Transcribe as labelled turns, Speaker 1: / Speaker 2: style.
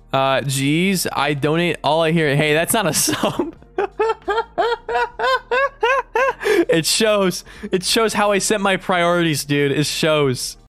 Speaker 1: Geez, I donate all I hear. Hey, that's not a sub. It shows how I set my priorities, dude. It shows.